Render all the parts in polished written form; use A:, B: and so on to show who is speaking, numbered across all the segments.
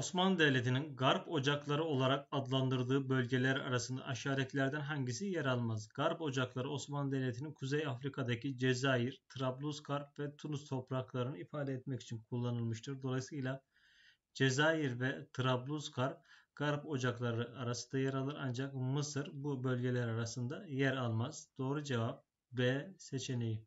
A: Osmanlı Devleti'nin Garp Ocakları olarak adlandırdığı bölgeler arasında aşağıdakilerden hangisi yer almaz? Garp Ocakları Osmanlı Devleti'nin Kuzey Afrika'daki Cezayir, Trablusgarp ve Tunus topraklarını ifade etmek için kullanılmıştır. Dolayısıyla Cezayir ve Trablusgarp Garp Ocakları arasında yer alır ancak Mısır bu bölgeler arasında yer almaz. Doğru cevap B seçeneği.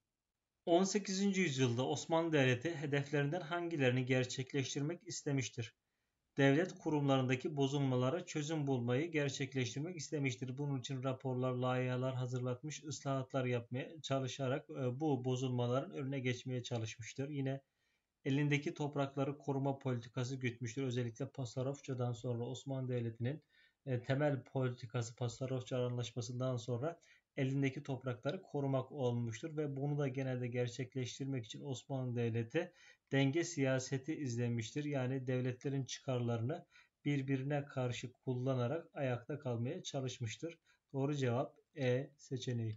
A: 18. yüzyılda Osmanlı Devleti hedeflerinden hangilerini gerçekleştirmek istemiştir? Devlet kurumlarındaki bozulmalara çözüm bulmayı gerçekleştirmek istemiştir. Bunun için raporlar, layihələr hazırlatmış, ıslahatlar yapmaya çalışarak bu bozulmaların önüne geçmeye çalışmıştır. Yine elindeki toprakları koruma politikası gütmüştür. Özellikle Pasarofça'dan sonra Osmanlı Devleti'nin temel politikası Pasarofça Anlaşması'ndan sonra elindeki toprakları korumak olmuştur ve bunu da genelde gerçekleştirmek için Osmanlı Devleti denge siyaseti izlemiştir. Yani devletlerin çıkarlarını birbirine karşı kullanarak ayakta kalmaya çalışmıştır. Doğru cevap E seçeneği.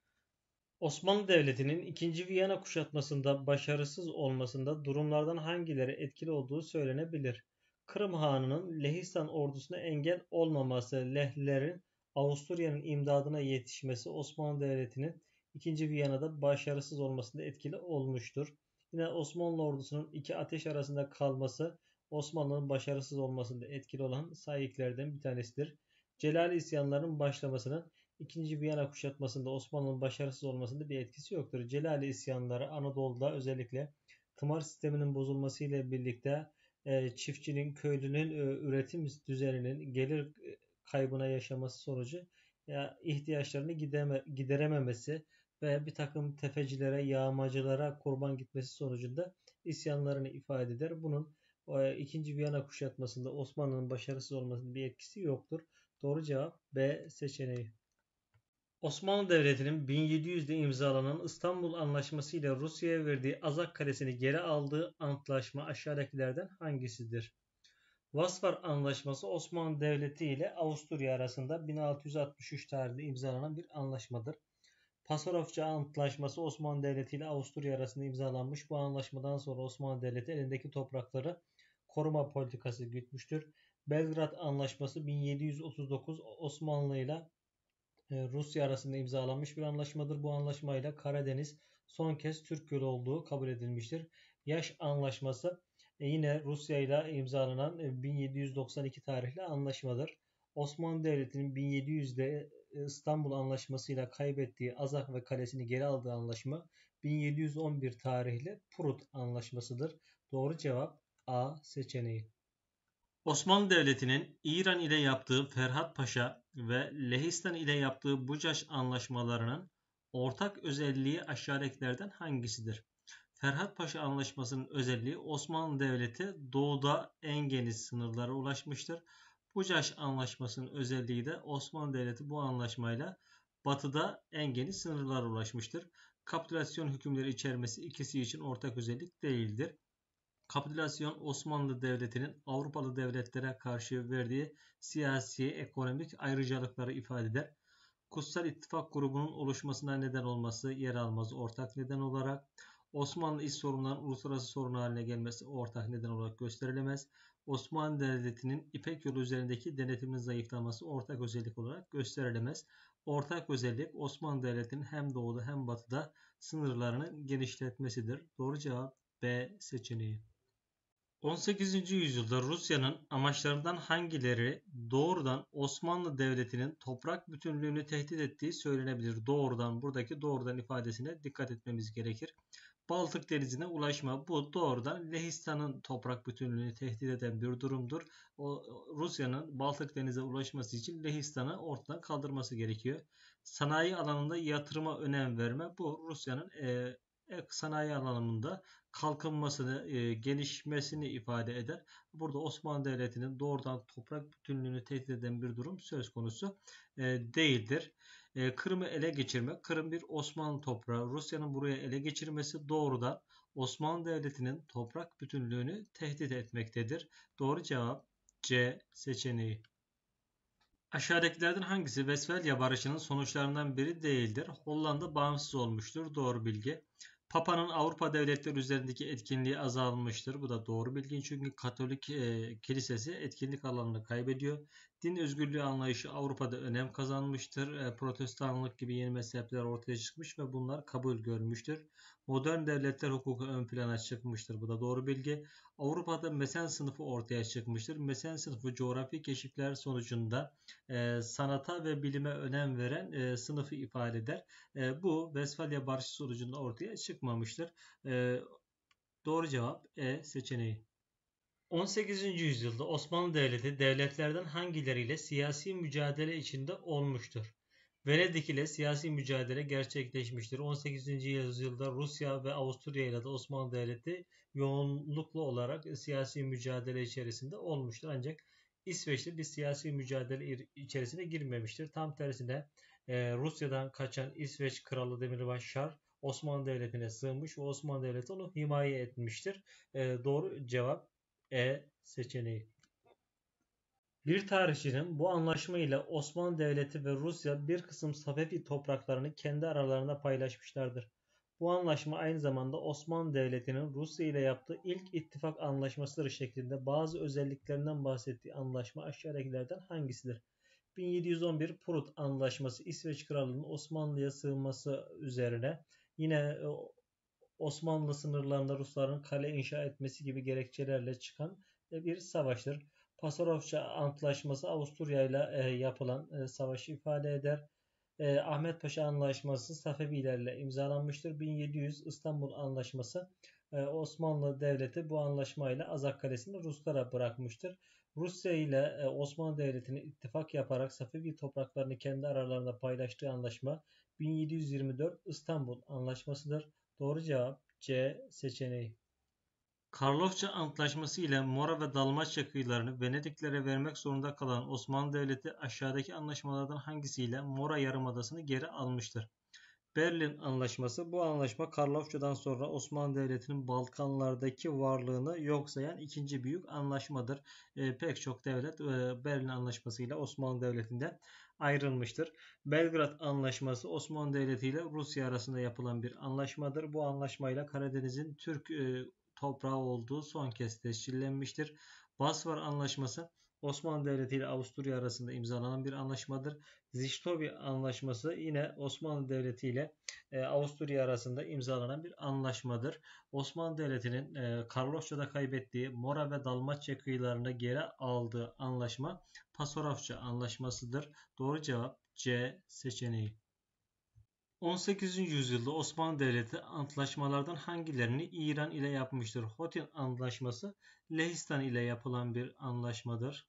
A: Osmanlı Devleti'nin 2. Viyana kuşatmasında başarısız olmasında durumlardan hangileri etkili olduğu söylenebilir. Kırım Hanı'nın Lehistan ordusuna engel olmaması, Lehlilerin Avusturya'nın imdadına yetişmesi Osmanlı Devleti'nin 2. Viyana'da başarısız olmasında etkili olmuştur. Yine Osmanlı ordusunun iki ateş arasında kalması Osmanlı'nın başarısız olmasında etkili olan sahiplerden bir tanesidir. Celali isyanlarının başlamasının İkinci Viyana kuşatmasında Osmanlı'nın başarısız olmasında bir etkisi yoktur. Celali isyanları Anadolu'da özellikle tımar sisteminin bozulmasıyla birlikte çiftçinin, köylünün üretim düzeninin gelir kaybına yaşaması sonucu ihtiyaçlarını giderememesi ve bir takım tefecilere, yağmacılara kurban gitmesi sonucunda isyanlarını ifade eder. Bunun 2. Viyana kuşatmasında Osmanlı'nın başarısız olmasında bir etkisi yoktur. Doğru cevap B seçeneği. Osmanlı Devleti'nin 1700'de imzalanan İstanbul Anlaşması ile Rusya'ya verdiği Azak Kalesi'ni geri aldığı antlaşma aşağıdakilerden hangisidir? Vasvar Anlaşması Osmanlı Devleti ile Avusturya arasında 1663 tarihinde imzalanan bir anlaşmadır. Pasarofça Antlaşması Osmanlı Devleti ile Avusturya arasında imzalanmış. Bu anlaşmadan sonra Osmanlı Devleti elindeki toprakları koruma politikası gütmüştür. Belgrad Anlaşması 1739 Osmanlı ile Rusya arasında imzalanmış bir anlaşmadır. Bu anlaşmayla Karadeniz son kez Türk Gölü olduğu kabul edilmiştir. Yaş Anlaşması yine Rusya ile imzalanan 1792 tarihli anlaşmadır. Osmanlı Devleti'nin 1700'de İstanbul Anlaşması ile kaybettiği Azak ve kalesini geri aldığı anlaşma 1711 tarihli Prut Anlaşmasıdır. Doğru cevap A seçeneği. Osmanlı Devleti'nin İran ile yaptığı Ferhat Paşa ve Lehistan ile yaptığı Bucaş anlaşmalarının ortak özelliği aşağıdakilerden hangisidir? Ferhat Paşa Anlaşması'nın özelliği Osmanlı Devleti doğuda en geniş sınırlara ulaşmıştır. Bucaş Anlaşması'nın özelliği de Osmanlı Devleti bu anlaşmayla batıda en geniş sınırlara ulaşmıştır. Kapitülasyon hükümleri içermesi ikisi için ortak özellik değildir. Kapitülasyon Osmanlı Devleti'nin Avrupalı devletlere karşı verdiği siyasi, ekonomik ayrıcalıkları ifade eder. Kutsal İttifak grubunun oluşmasına neden olması yer almaz ortak neden olarak. Osmanlı iç sorunların uluslararası sorun haline gelmesi ortak neden olarak gösterilemez. Osmanlı Devleti'nin İpek Yolu üzerindeki denetiminin zayıflaması ortak özellik olarak gösterilemez. Ortak özellik Osmanlı Devleti'nin hem doğuda hem batıda sınırlarını genişletmesidir. Doğru cevap B seçeneği. 18. yüzyılda Rusya'nın amaçlarından hangileri doğrudan Osmanlı Devleti'nin toprak bütünlüğünü tehdit ettiği söylenebilir. Doğrudan, buradaki doğrudan ifadesine dikkat etmemiz gerekir. Baltık Denizi'ne ulaşma, bu doğrudan Lehistan'ın toprak bütünlüğünü tehdit eden bir durumdur. Rusya'nın Baltık Denizi'ne ulaşması için Lehistan'ı ortadan kaldırması gerekiyor. Sanayi alanında yatırıma önem verme, bu Rusya'nın sanayi alanında kalkınmasını, gelişmesini ifade eder. Burada Osmanlı Devleti'nin doğrudan toprak bütünlüğünü tehdit eden bir durum söz konusu değildir. Kırım'ı ele geçirmek, Kırım bir Osmanlı toprağı. Rusya'nın buraya ele geçirmesi doğrudan Osmanlı Devleti'nin toprak bütünlüğünü tehdit etmektedir. Doğru cevap C seçeneği. Aşağıdakilerden hangisi Westfalia Barışı'nın sonuçlarından biri değildir? Hollanda bağımsız olmuştur. Doğru bilgi. Papa'nın Avrupa devletleri üzerindeki etkinliği azalmıştır. Bu da doğru bilgi çünkü Katolik kilisesi etkinlik alanını kaybediyor. Din özgürlüğü anlayışı Avrupa'da önem kazanmıştır. Protestanlık gibi yeni mezhepler ortaya çıkmış ve bunlar kabul görmüştür. Modern devletler hukuku ön plana çıkmıştır. Bu da doğru bilgi. Avrupa'da mesen sınıfı ortaya çıkmıştır. Mesen sınıfı coğrafi keşifler sonucunda sanata ve bilime önem veren sınıfı ifade eder. Bu Westfalia Barışı sonucunda ortaya çıkmamıştır. Doğru cevap E seçeneği. 18. yüzyılda Osmanlı Devleti devletlerden hangileriyle siyasi mücadele içinde olmuştur? Venedik ile siyasi mücadele gerçekleşmiştir. 18. yüzyılda Rusya ve Avusturya ile de Osmanlı Devleti yoğunluklu olarak siyasi mücadele içerisinde olmuştur. Ancak İsveç'te bir siyasi mücadele içerisine girmemiştir. Tam tersine Rusya'dan kaçan İsveç Kralı Demirbaş Şar Osmanlı Devleti'ne sığınmış ve Osmanlı Devleti onu himaye etmiştir. Doğru cevap E seçeneği. Bir tarihçinin bu anlaşma ile Osmanlı Devleti ve Rusya bir kısım Safevi topraklarını kendi aralarında paylaşmışlardır. Bu anlaşma aynı zamanda Osmanlı Devleti'nin Rusya ile yaptığı ilk ittifak anlaşmasıdır şeklinde bazı özelliklerinden bahsettiği anlaşma aşağıdakilerden hangisidir? 1711 Prut Anlaşması İsveç Krallığı'nın Osmanlı'ya sığınması üzerine yine Osmanlı sınırlarında Rusların kale inşa etmesi gibi gerekçelerle çıkan bir savaştır. Pasarofça Antlaşması Avusturya ile yapılan savaşı ifade eder. Ahmet Paşa Anlaşması Safevilerle imzalanmıştır. 1700 İstanbul Anlaşması Osmanlı Devleti bu anlaşmayla Azak Kalesi'ni Ruslara bırakmıştır. Rusya ile Osmanlı Devleti'nin ittifak yaparak Safevi topraklarını kendi aralarında paylaştığı anlaşma 1724 İstanbul Anlaşması'dır. Doğru cevap C seçeneği. Karlofça Antlaşması ile Mora ve Dalmaçya kıyılarını Venediklere vermek zorunda kalan Osmanlı Devleti aşağıdaki anlaşmalardan hangisiyle Mora Yarımadası'nı geri almıştır? Berlin Anlaşması. Bu anlaşma Karlofça'dan sonra Osmanlı Devleti'nin Balkanlardaki varlığını yok sayan ikinci büyük anlaşmadır. Pek çok devlet Berlin Anlaşması ile Osmanlı Devleti'nden ayrılmıştır. Belgrad Anlaşması Osmanlı Devleti ile Rusya arasında yapılan bir anlaşmadır. Bu anlaşmayla Karadeniz'in Türk toprağı olduğu son kez tescillenmiştir. Basvar Anlaşması Osmanlı Devleti ile Avusturya arasında imzalanan bir anlaşmadır. Ziştovi Anlaşması yine Osmanlı Devleti ile Avusturya arasında imzalanan bir anlaşmadır. Osmanlı Devleti'nin Karlofça'da kaybettiği Mora ve Dalmaçya kıyılarında geri aldığı anlaşma Pasarofça Anlaşması'dır. Doğru cevap C seçeneği. 18. yüzyılda Osmanlı Devleti antlaşmalardan hangilerini İran ile yapmıştır? Hotin Antlaşması Lehistan ile yapılan bir anlaşmadır.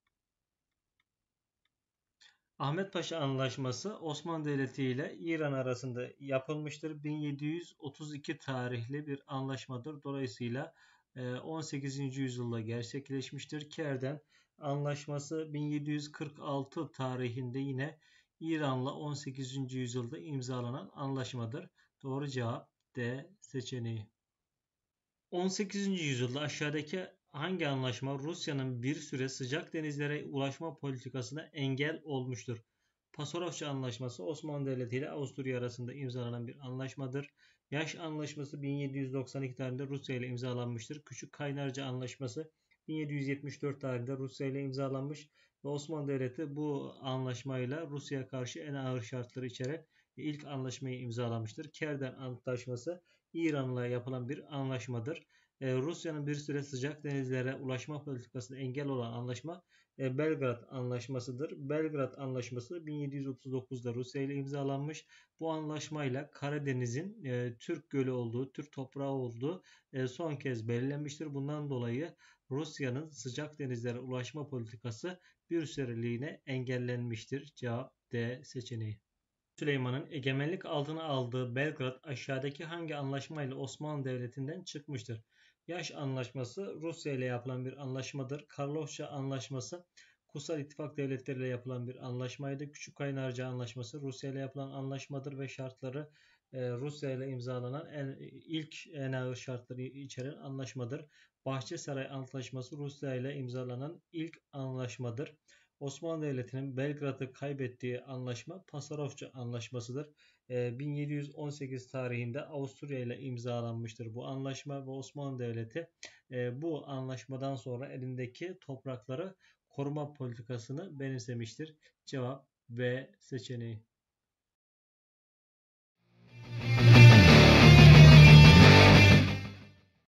A: Ahmet Paşa Anlaşması Osmanlı Devleti ile İran arasında yapılmıştır. 1732 tarihli bir anlaşmadır. Dolayısıyla 18. yüzyılda gerçekleşmiştir. Kerden Anlaşması 1746 tarihinde yine İran'la 18. yüzyılda imzalanan anlaşmadır. Doğru cevap D seçeneği. 18. yüzyılda aşağıdaki hangi anlaşma Rusya'nın bir süre sıcak denizlere ulaşma politikasına engel olmuştur? Pasarofça Anlaşması Osmanlı Devleti ile Avusturya arasında imzalanan bir anlaşmadır. Yaş Anlaşması 1792 tarihinde Rusya ile imzalanmıştır. Küçük Kaynarca Anlaşması 1774 tarihinde Rusya ile imzalanmış ve Osmanlı Devleti bu anlaşmayla Rusya'ya karşı en ağır şartları içeren ilk anlaşmayı imzalamıştır. Kerden Antlaşması İran'la yapılan bir anlaşmadır. Rusya'nın bir süre sıcak denizlere ulaşma politikasına engel olan anlaşma Belgrad Anlaşması'dır. Belgrad Anlaşması 1739'da Rusya ile imzalanmış. Bu anlaşmayla Karadeniz'in Türk gölü olduğu, Türk toprağı olduğu son kez belirlenmiştir. Bundan dolayı Rusya'nın sıcak denizlere ulaşma politikası bir süreliğine engellenmiştir. Cevap D seçeneği. Süleyman'ın egemenlik altına aldığı Belgrad aşağıdaki hangi anlaşmayla Osmanlı Devleti'nden çıkmıştır? Yaş Anlaşması Rusya ile yapılan bir anlaşmadır. Karlofça Anlaşması Kutsal İttifak Devletleri ile yapılan bir anlaşmaydı. Küçük Kaynarca Anlaşması Rusya ile yapılan anlaşmadır ve şartları Rusya ile imzalanan ilk en ağır şartları içeren anlaşmadır. Bahçesaray Antlaşması Rusya ile imzalanan ilk anlaşmadır. Osmanlı Devleti'nin Belgrad'ı kaybettiği anlaşma Pasarofça Anlaşması'dır. 1718 tarihinde Avusturya ile imzalanmıştır bu anlaşma ve Osmanlı Devleti bu anlaşmadan sonra elindeki toprakları koruma politikasını benimsemiştir. Cevap B seçeneği.